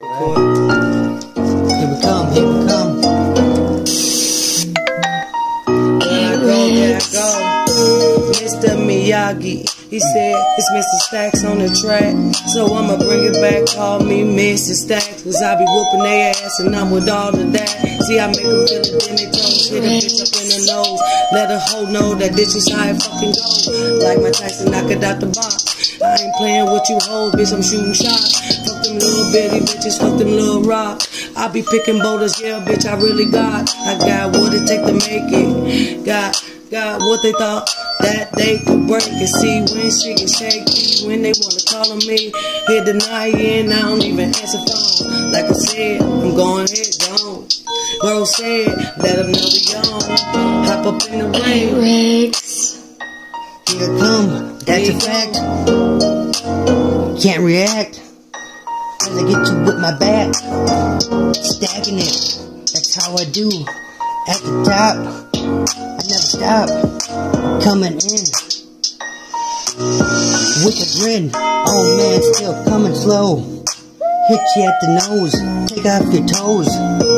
Here we come, here we come. There I go. Mr. Miyagi. He said it's Mr. Stacks on the track, so I'ma bring it back. Call me Mr. Stacks, cause I be whooping their ass and I'm with all of that. See, I make them feel it, then they toes. Hit a bitch up in the nose. Let a hoe know that this is how it fucking go. Like my Tyson, knock it out the box. I ain't playing with you hoes, bitch, I'm shooting shots. Fuck them little bitty bitches, fuck them little rocks. I be picking boulders, yeah, bitch, I really got. I got what it take to make it. Got what they thought that they could break it. See, when shit get shaky, when they wanna call on me, hit the night and I don't even answer phone. Like I said, I'm going head gone. Bro said, let them know we on. Hop up in the ring. Here it come, that's a fact. Can't react as I get you with my back. Stacking it, that's how I do. At the top, I never stop. Coming in with a grin. Oh man, still coming slow. Hit you at the nose. Take off your toes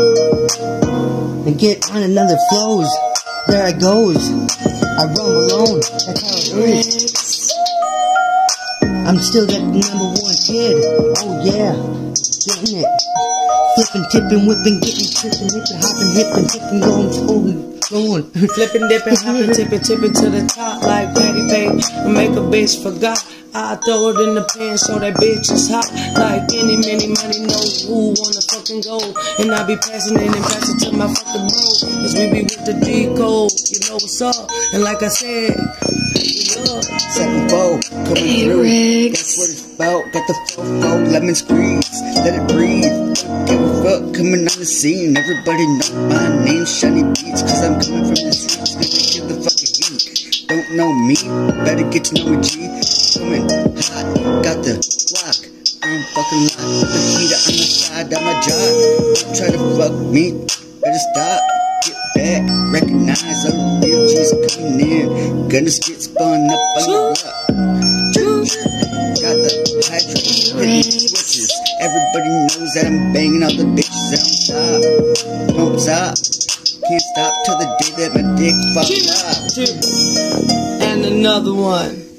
and get on another flows. There I goes. I roam alone. That's how it is. I'm still that #1 kid. Oh yeah, getting it. Flipping, tipping, whipping, getting, tripping, hipping, hopping, hipping, hipping, going. Flipping, dipping, hopping, tipping to the top like Patty Page. And make a bitch forgot. I throw it in the pan so that bitch is hot. Like any, many, money, know who wanna fucking go. And I be passing it and passing to my fucking bro. Cause we be with the D-code, you know what's up. And like I said, second bow, coming through. That's what it's about. Got the flow, lemon squeeze, let it breathe. Give a fuck, coming on the scene. Everybody know my name, Shiny Beats. Cause I'm coming from the streets, nigga, kill the fucking heat. Don't know me, better get to know me, G. Coming hot, got the block. I'm fucking locked, put the heater on the side of my job. Don't try to fuck me, better stop. Get back, recognize all the real G's coming in. Gonna get spun up on the block. Got the hydrant, hitting switches. Everybody knows that I'm banging all the bitches that don't stop. Can't stop till the day that my dick falls off. And another one.